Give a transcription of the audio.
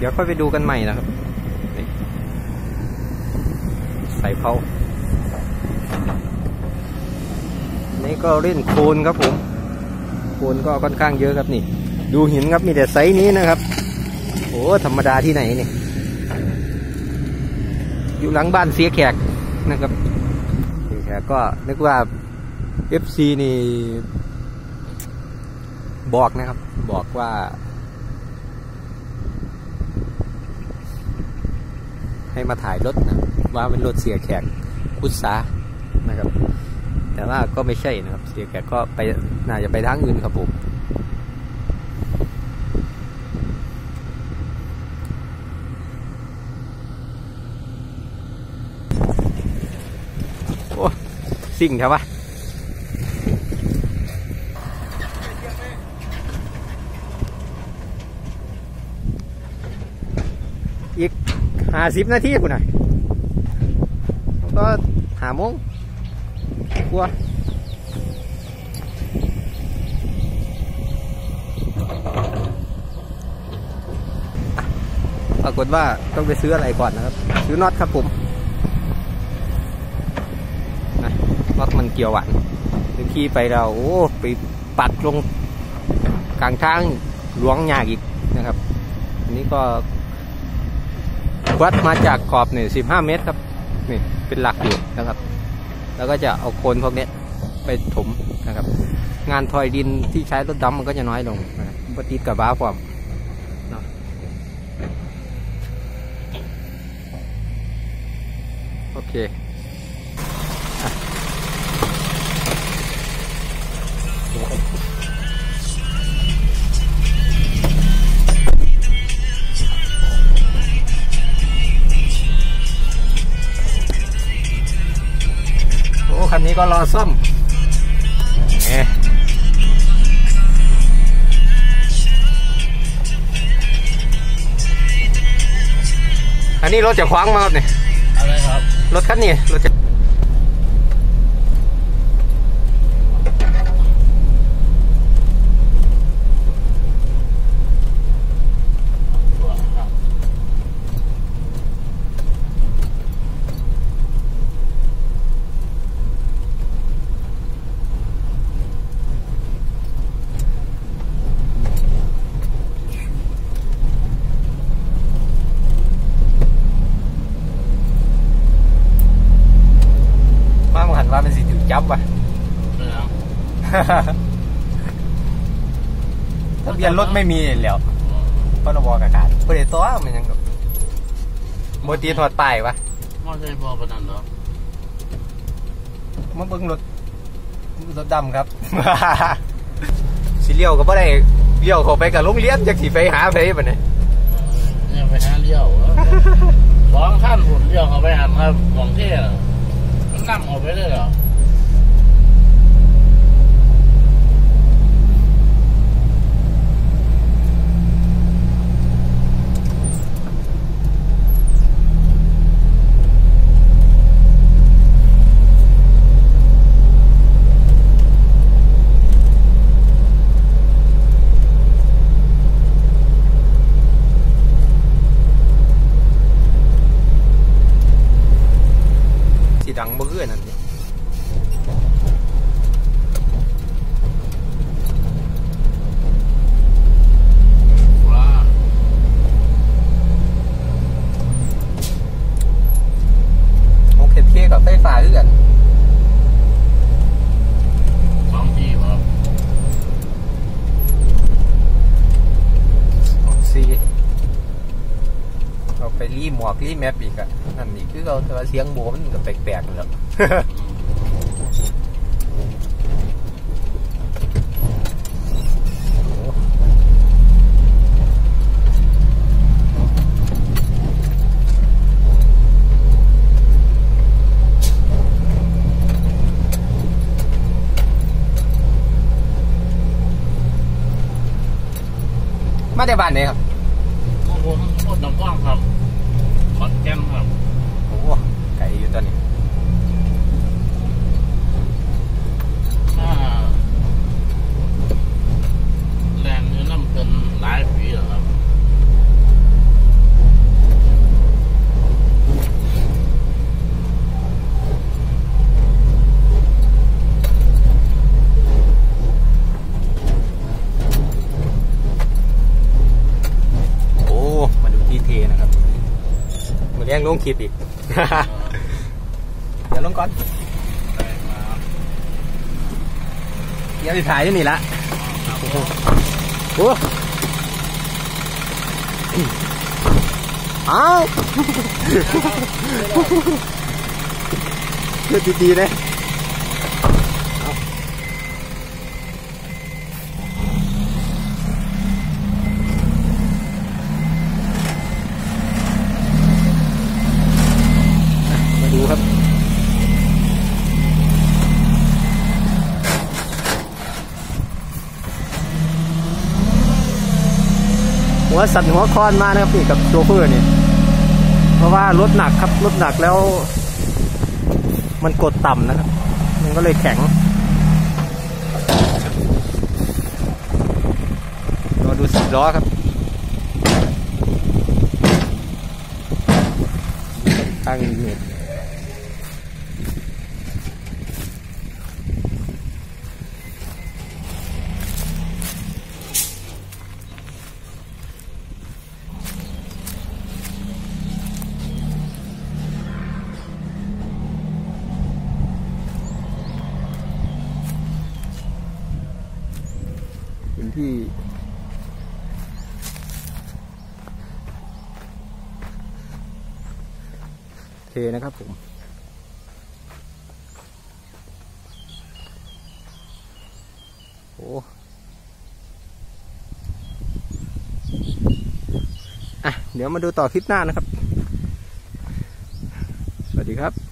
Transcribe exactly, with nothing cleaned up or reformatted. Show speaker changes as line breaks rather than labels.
ดี๋ยวค่อยไปดูกันใหม่นะครับใส่เผานี่ก็เล่นโคลนครับผมโคลนก็ค่อนข้างเยอะครับนี่ดูหินครับมีแต่ไซส์นี้นะครับโอ้ธรรมดาที่ไหนนี่อยู่หลังบ้านเสียแขกนะครับเสียแขกก็นึกว่า เอฟ ซี นี่บอกนะครับบอกว่าให้มาถ่ายรถนะว่าเป็นรถเสียแขกพุทธานะครับแต่ว่าก็ไม่ใช่นะครับเสียแขกก็ไปน่าจะไปทางอื่นครับผมโอ้สิ่งใช่ปะอีกห้าสิบนาทีกูหน่อยก็หาโมงกลัวปรากฏว่าต้องไปซื้ออะไรก่อนนะครับซื้อน็อตครับผมนะน็อตมันเกี่ยวหวานถึงขี่ไปเราโอ้ไปปัดลงกลางทางหลวงยากอีกนะครับอันนี้ก็วัดมาจากขอบเนี่ยสิบห้าเมตรครับนี่เป็นหลักอยู่นะครับแล้วก็จะเอาโคลนพวกนี้ไปถมนะครับงานทอยดินที่ใช้รถดำมันก็จะน้อยลงนะครับปฏิกับบ้าความเนาะโอเคคันนี้ก็รอซ่อมเนี่ยอันนี้รถจะคว้างมาครับเนี่ยอะไรครับรถคันนี้รถจะว่าเป็นสิถึงจับว่ะทะเบียนรถไม่มีแล้วพรบกระดาษเปิดตัวมันยังกับโมตีถอดป้ายวะมอเตอร์บอลประนันเหรอมาเบิ้งรถรถดำครับสีเลี้ยวก็ไม่ได้เลี้ยวเขาไปกับโรงเรียนจากสีไปหาไปแบบนี้เนี่ยไปหาเลี้ยวสองท่านหุ่นเลี้ยวเขาไปหันครับของเท่นั่งออกไปเลยเหรอดังเบื่อนั่นว้าโอเคเท่กับไฟฟ้าด้วยกันสองทีครับสองซีเราไปรีหมวกรีแมปอีกอะนั่นนี่คือเราแต่ว่าเสียงโบมันก็แปลกๆกันแล้วมาได้บ้านไหนครับผมโคตรน้ำว่างครับขอนแก่นครับโอ้ไกลอยู่ตอนนี้แรงนี่น้ำเป็นหลายปีแล้วครับลงคลิปอีก เดี๋ยวลงก่อนเดี๋ยวจะถ่ายที่นี่ละโอ้อ้าวเลือดดีๆเลยมาดูครับหัวสั่นหัวคอนมานะครับนี่กับโชเฟอร์นี่เพราะว่ารถหนักครับรถหนักแล้วมันกดต่ำนะครับมันก็เลยแข็งมาดูสิบล้อครับตั้งเน็ตพื้นที่เทนะครับผมโอ้อ่ะเดี๋ยวมาดูต่อคลิปหน้านะครับสวัสดีครับ